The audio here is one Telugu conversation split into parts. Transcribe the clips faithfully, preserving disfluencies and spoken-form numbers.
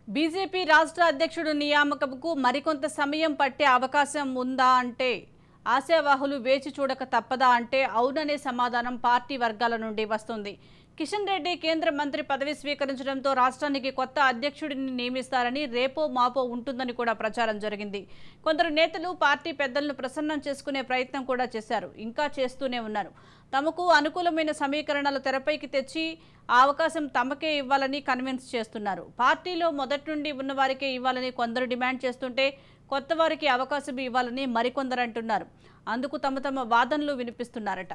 బీజేపీ రాష్ట్ర అధ్యక్షుడు నియామకంకు మరికొంత సమయం పట్టే అవకాశం ఉందా అంటే ఆశావాహులు వేచి చూడక తప్పదా అంటే అవుననే సమాధానం పార్టీ వర్గాల నుండి వస్తుంది. కిషన్ రెడ్డి కేంద్ర మంత్రి పదవి స్వీకరించడంతో రాష్ట్రానికి కొత్త అధ్యక్షుడిని నియమిస్తారని రేపో మాపో ఉంటుందని కూడా ప్రచారం జరిగింది. కొందరు నేతలు పార్టీ పెద్దలను ప్రసన్నం చేసుకునే ప్రయత్నం కూడా చేశారు, ఇంకా చేస్తూనే ఉన్నారు. తమకు అనుకూలమైన సమీకరణలు తెరపైకి తెచ్చి ఆ అవకాశం తమకే ఇవ్వాలని కన్విన్స్ చేస్తున్నారు. పార్టీలో మొదటి నుండి ఉన్న వారికే ఇవ్వాలని కొందరు డిమాండ్ చేస్తుంటే కొత్త వారికి అవకాశం ఇవ్వాలని మరికొందరు అంటున్నారు. అందుకు తమ తమ వాదనలు వినిపిస్తున్నారట.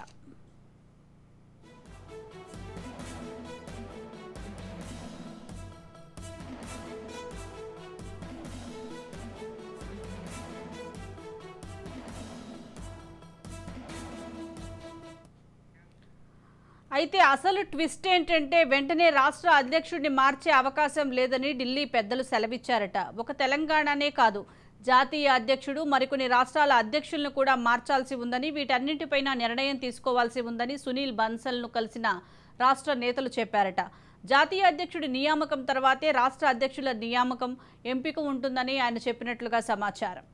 అయితే అసలు ట్విస్ట్ ఏంటంటే వెంటనే రాష్ట్ర అధ్యక్షుడిని మార్చే అవకాశం లేదని ఢిల్లీ పెద్దలు సెలవిచ్చారట. ఒక తెలంగాణనే కాదు, జాతీయ అధ్యక్షుడు మరికొన్ని రాష్ట్రాల అధ్యక్షులను కూడా మార్చాల్సి ఉందని, వీటన్నింటిపైన నిర్ణయం తీసుకోవాల్సి ఉందని సునీల్ బన్సల్ను కలిసిన రాష్ట్ర నేతలు చెప్పారట. జాతీయ అధ్యక్షుడి నియామకం తర్వాతే రాష్ట్ర అధ్యక్షుల నియామకం ఎంపిక ఉంటుందని ఆయన చెప్పినట్లుగా సమాచారం.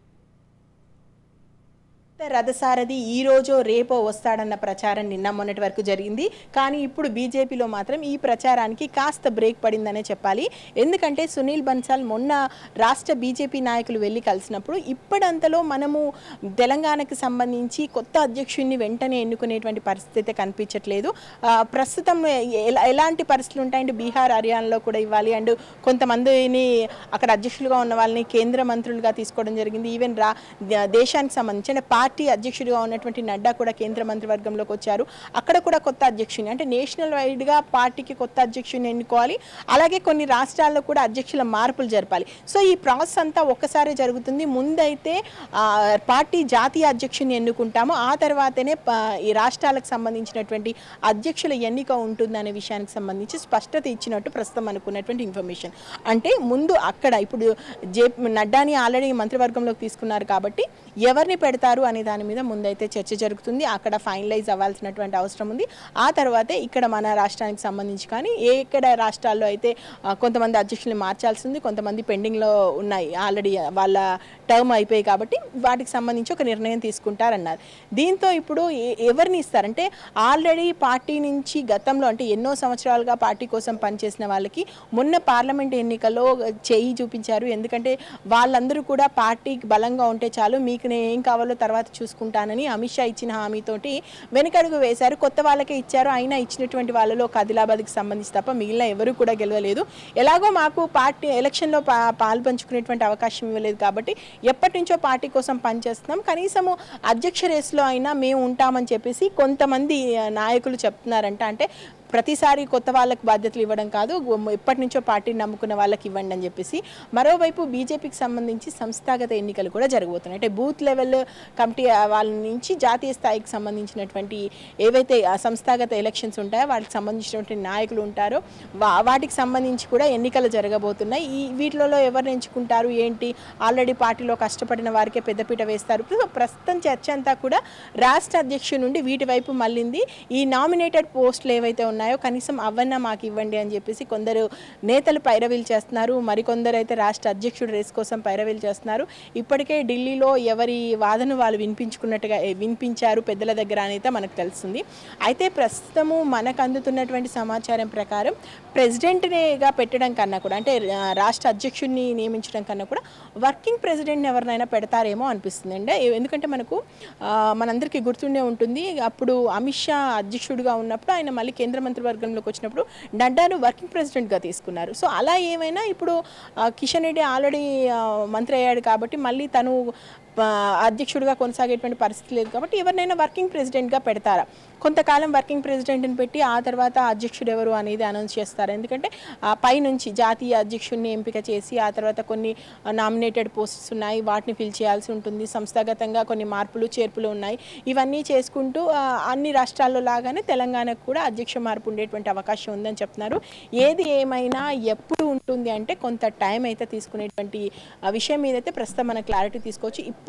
రథసారథి ఈ రోజో రేపో వస్తాడన్న ప్రచారం నిన్న మొన్నటి వరకు జరిగింది. కానీ ఇప్పుడు బీజేపీలో మాత్రం ఈ ప్రచారానికి కాస్త బ్రేక్ పడిందనే చెప్పాలి. ఎందుకంటే సునీల్ బన్సాల్ మొన్న రాష్ట్ర బీజేపీ నాయకులు వెళ్ళి కలిసినప్పుడు ఇప్పటింతలో మనము తెలంగాణకు సంబంధించి కొత్త అధ్యక్షుడిని వెంటనే ఎన్నుకునేటువంటి పరిస్థితి కనిపించట్లేదు. ప్రస్తుతం ఎలాంటి పరిస్థితులు ఉంటాయంటే బీహార్, హర్యానాలో కూడా ఇవ్వాలి, అండ్ కొంతమందిని అక్కడ అధ్యక్షులుగా ఉన్న వాళ్ళని కేంద్ర మంత్రులుగా తీసుకోవడం జరిగింది. ఈవెన్ రా దేశానికి సంబంధించి అంటే పార్టీ అధ్యక్షుడిగా ఉన్నటువంటి నడ్డా కూడా కేంద్ర మంత్రివర్గంలోకి వచ్చారు. అక్కడ కూడా కొత్త అధ్యక్షుని అంటే నేషనల్ వైడ్గా పార్టీకి కొత్త అధ్యక్షుని ఎన్నుకోవాలి. అలాగే కొన్ని రాష్ట్రాల్లో కూడా అధ్యక్షుల మార్పులు జరపాలి. సో ఈ ప్రాసెస్ అంతా ఒక్కసారి జరుగుతుంది. ముందైతే పార్టీ జాతీయ అధ్యక్షుని ఎన్నుకుంటాము, ఆ తర్వాతనే ఈ రాష్ట్రాలకు సంబంధించినటువంటి అధ్యక్షుల ఎన్నిక ఉంటుందనే విషయానికి సంబంధించి స్పష్టత ఇచ్చినట్టు ప్రస్తుతం అనుకున్నటువంటి ఇన్ఫర్మేషన్. అంటే ముందు అక్కడ ఇప్పుడు జే నడ్డాని ఆల్రెడీ మంత్రివర్గంలోకి తీసుకున్నారు కాబట్టి ఎవరిని పెడతారు అనే దాని మీద ముందైతే చర్చ జరుగుతుంది. అక్కడ ఫైనలైజ్ అవ్వాల్సినటువంటి అవసరం ఉంది. ఆ తర్వాతే ఇక్కడ మన రాష్ట్రానికి సంబంధించి కానీ ఏ ఇక్కడ రాష్ట్రాల్లో అయితే కొంతమంది అధ్యక్షుల్ని మార్చాల్సి ఉంది, కొంతమంది పెండింగ్లో ఉన్నాయి, ఆల్రెడీ వాళ్ళ టర్మ్ అయిపోయి కాబట్టి వాటికి సంబంధించి ఒక నిర్ణయం తీసుకుంటారన్నారు. దీంతో ఇప్పుడు ఎవరిని ఇస్తారంటే ఆల్రెడీ పార్టీ నుంచి గతంలో అంటే ఎన్నో సంవత్సరాలుగా పార్టీ కోసం పనిచేసిన వాళ్ళకి మొన్న పార్లమెంట్ ఎన్నికల్లో చేయి చూపించారు. ఎందుకంటే వాళ్ళందరూ కూడా పార్టీకి బలంగా ఉంటే చాలు, మీకు నేను ఏం కావాలో తర్వాత చూసుకుంటానని అమిత్ షా ఇచ్చిన హామీతోటి వెనకడుగు వేశారు. కొత్త వాళ్ళకే ఇచ్చారు. అయినా ఇచ్చినటువంటి వాళ్ళలో ఆదిలాబాద్కి సంబంధించి తప్ప మిగిలిన ఎవరు కూడా గెలవలేదు. ఎలాగో మాకు పార్టీ ఎలక్షన్లో పా పాలు పంచుకునేటువంటి అవకాశం ఇవ్వలేదు కాబట్టి ఎప్పటి నుంచో పార్టీ కోసం పనిచేస్తున్నాం, కనీసము అధ్యక్ష రేసులో అయినా మేము ఉంటామని చెప్పేసి కొంతమంది నాయకులు చెప్తున్నారంట. అంటే ప్రతిసారి కొత్త వాళ్ళకి బాధ్యతలు ఇవ్వడం కాదు, ఎప్పటి నుంచో పార్టీని నమ్ముకున్న వాళ్ళకి ఇవ్వండి అని చెప్పేసి. మరోవైపు బీజేపీకి సంబంధించి సంస్థాగత ఎన్నికలు కూడా జరగబోతున్నాయి. అంటే బూత్ లెవెల్ కమిటీ వాళ్ళ నుంచి జాతీయ స్థాయికి సంబంధించినటువంటి ఏవైతే సంస్థాగత ఎలక్షన్స్ ఉంటాయో వాటికి సంబంధించినటువంటి నాయకులు ఉంటారో వాటికి సంబంధించి కూడా ఎన్నికలు జరగబోతున్నాయి. ఈ వీటిలో ఎవరిని ఎంచుకుంటారు ఏంటి, ఆల్రెడీ పార్టీలో కష్టపడిన వారికే పెద్దపీట వేస్తారు. ప్రస్తుతం చర్చ అంతా కూడా రాష్ట్ర అధ్యక్షుడి నుండి వీటి వైపు మళ్ళింది. ఈ నామినేటెడ్ పోస్టులు ఏవైతే ఉన్నాయో కనీసం అవన్నా మాకు ఇవ్వండి అని చెప్పేసి కొందరు నేతలు పైరవీలు చేస్తున్నారు. మరికొందరు అయితే రాష్ట్ర అధ్యక్షుడు రేస్ కోసం పైరవీలు చేస్తున్నారు. ఇప్పటికే ఢిల్లీలో ఎవరి వాదన వాళ్ళు వినిపించుకున్నట్టుగా వినిపించారు పెద్దల దగ్గర అనేది మనకు తెలుస్తుంది. అయితే ప్రస్తుతము మనకు అందుతున్నటువంటి సమాచారం ప్రకారం ప్రెసిడెంట్నేగా పెట్టడం కన్నా కూడా అంటే రాష్ట్ర అధ్యక్షుడిని నియమించడం కన్నా కూడా వర్కింగ్ ప్రెసిడెంట్ని ఎవరినైనా పెడతారేమో అనిపిస్తుంది అండి. ఎందుకంటే మనకు మనందరికీ గుర్తుండే ఉంటుంది, అప్పుడు అమిత్ షా అధ్యక్షుడిగా ఉన్నప్పుడు ఆయన మళ్ళీ కేంద్ర మంత్రివర్గంలోకి వచ్చినప్పుడు నడ్డాను వర్కింగ్ ప్రెసిడెంట్గా తీసుకున్నారు. సో అలా ఏమైనా ఇప్పుడు కిషన్ రెడ్డి ఆల్రెడీ మంత్రి అయ్యాడు కాబట్టి మళ్ళీ తను అధ్యక్షుడిగా కొనసాగేటువంటి పరిస్థితి లేదు కాబట్టి ఎవరినైనా వర్కింగ్ ప్రెసిడెంట్గా పెడతారా, కొంతకాలం వర్కింగ్ ప్రెసిడెంట్ని పెట్టి ఆ తర్వాత అధ్యక్షుడు ఎవరు అనేది అనౌన్స్ చేస్తారు. ఎందుకంటే పైనుంచి జాతీయ అధ్యక్షుడిని ఎంపిక చేసి ఆ తర్వాత కొన్ని నామినేటెడ్ పోస్ట్స్ ఉన్నాయి, వాటిని ఫిల్ చేయాల్సి ఉంటుంది. సంస్థాగతంగా కొన్ని మార్పులు చేర్పులు ఉన్నాయి. ఇవన్నీ చేసుకుంటూ అన్ని రాష్ట్రాల్లో లాగానే తెలంగాణకు కూడా అధ్యక్ష మార్పు ఉండేటువంటి అవకాశం ఉందని చెప్తున్నారు. ఏది ఏమైనా ఎప్పుడు ఉంటుంది అంటే కొంత టైం అయితే తీసుకునేటువంటి విషయం మీద అయితే ప్రస్తుతం మన క్లారిటీ తీసుకోవచ్చు.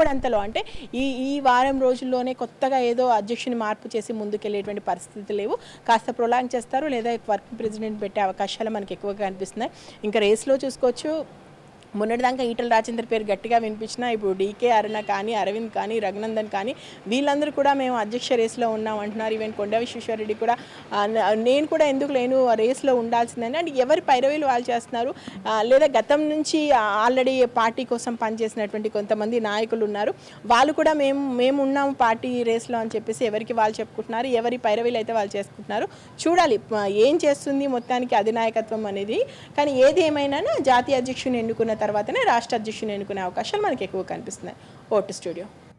ఇప్పుడంతలో అంటే ఈ ఈ వారం రోజుల్లోనే కొత్తగా ఏదో అధ్యక్షుని మార్పు చేసి ముందుకెళ్ళేటువంటి పరిస్థితి లేవు. కాస్త ప్రొలాంగ్ చేస్తారు లేదా వర్కింగ్ ప్రెసిడెంట్ పెట్టే అవకాశాలు మనకి ఎక్కువగా కనిపిస్తున్నాయి. ఇంకా రేస్లో చూసుకోవచ్చు, మొన్నటిదాకా ఈటల రాజేందర్ పేరు గట్టిగా వినిపించినా ఇప్పుడు డీకే అరుణ కానీ, అరవింద్ కానీ, రఘునందన్ కానీ వీళ్ళందరూ కూడా మేము అధ్యక్ష రేస్లో ఉన్నాం అంటున్నారు. ఈవెన్ కొండ విశ్వేశ్వరరెడ్డి కూడా నేను కూడా ఎందుకు లేను రేస్లో ఉండాల్సిందని అంటే ఎవరి పైరవీలు వాళ్ళు చేస్తున్నారు. లేదా గతం నుంచి ఆల్రెడీ పార్టీ కోసం పనిచేసినటువంటి కొంతమంది నాయకులు ఉన్నారు, వాళ్ళు కూడా మేము మేము ఉన్నాము పార్టీ రేస్లో అని చెప్పేసి ఎవరికి వాళ్ళు చెప్పుకుంటున్నారు. ఎవరి పైరవీలు అయితే వాళ్ళు చేసుకుంటున్నారు. చూడాలి ఏం చేస్తుంది మొత్తానికి అధినాయకత్వం అనేది. కానీ ఏది ఏమైనా జాతీయ అధ్యక్షుని ఎన్నుకున్న తర్వాతనే రాష్ట్ర అధ్యక్షుని ఎన్నుకునే అవకాశాలు మనకి ఎక్కువ కనిపిస్తున్నాయి. Vote studio.